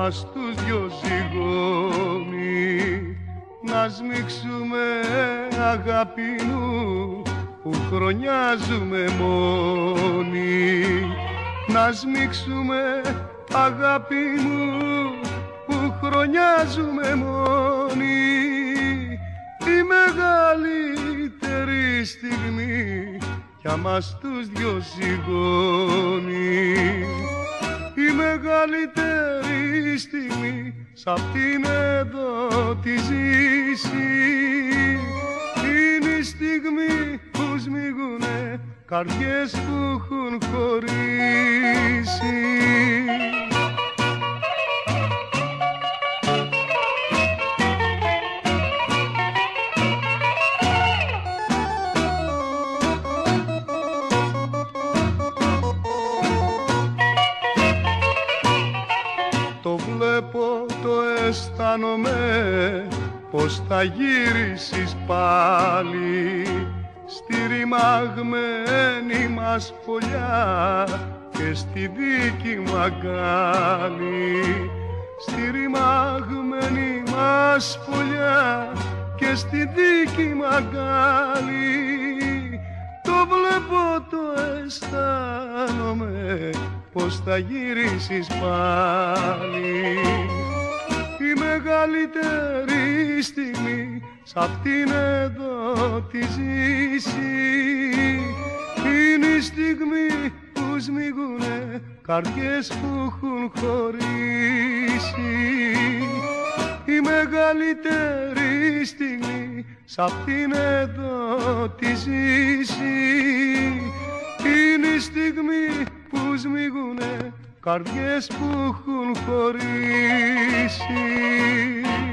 μας τους δυο ζυγώνει. Να σμίξουμε αγάπη μου που χρονιάζουμε μόνοι. Να σμίξουμε αγάπη μου που χρονιάζουμε μόνοι. Η μεγαλύτερη στιγμή για μας τους δυο ζυγώνει. Η μεγαλύτερη στιγμή σ' αυτήν εδώ τη ζήση είναι η στιγμή που σμίγουνε καρδιές που έχουν χωρίσει. Το βλέπω, το αισθάνομαι πως θα γύρισεις πάλι στη ρημαγμένη μας φωλιά και στη δίκη μου αγκάλι. Στη ρημαγμένη μας φωλιά και στη δίκη μου αγκάλι. Το βλέπω, το αισθάνομαι πως θα γυρίσεις πάλι. Η μεγαλύτερη στιγμή σ' αυτήν εδώ τη ζήση είναι η στιγμή που σμίγουνε καρδιές που έχουν χωρίσει. Η μεγαλύτερη στιγμή σ' αυτήν εδώ τη ζήση είναι η στιγμή που σμίγουνε καρδιές που έχουν χωρίσει.